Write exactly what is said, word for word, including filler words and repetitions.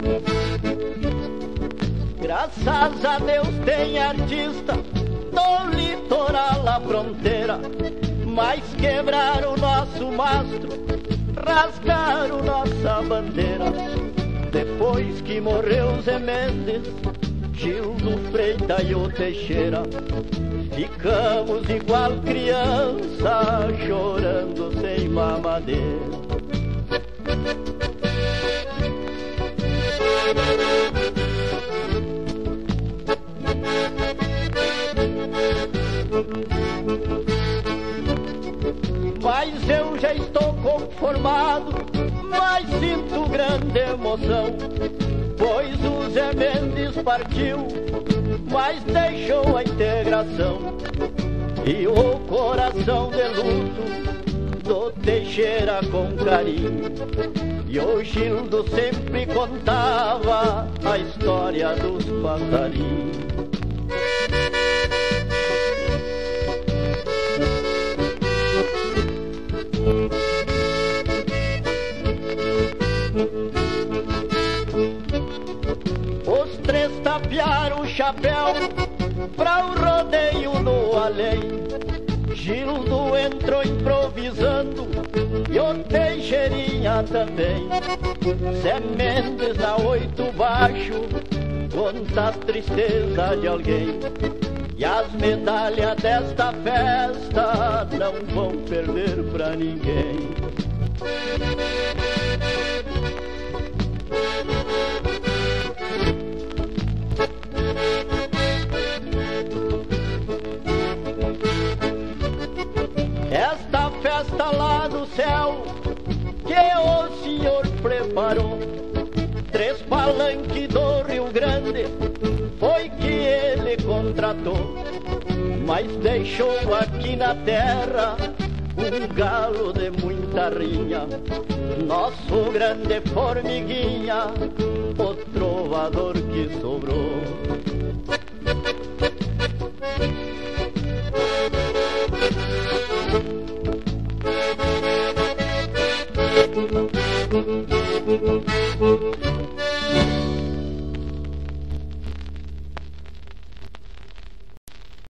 Graças a Deus tem artista do litoral à fronteira, mas quebraram o nosso mastro, rasgaram nossa bandeira. Depois que morreu Zé Mendes, Gildo Freitas e o Teixeira, ficamos igual criança, chorando sem mamadeira. Mas eu já estou conformado, mas sinto grande emoção, pois o Zé Mendes partiu, mas deixou a integração e o coração de luto do Teixeira com carinho. E o Gildo sempre contava a história dos passarinhos. Os três tapearam o chapéu pra o rodeio no além. Gildo entrou improvisando e o Teixeirinha também. Zé Mendes na oito baixo conta as tristezas de alguém. E as medalhas desta festa não vão perder pra ninguém. Esta festa lá do céu que o senhor preparou, três palanques do Rio Grande foi que ele contratou, mas deixou aqui na terra um galo de muita rinha, nosso grande formiguinha, o trovador que sobrou.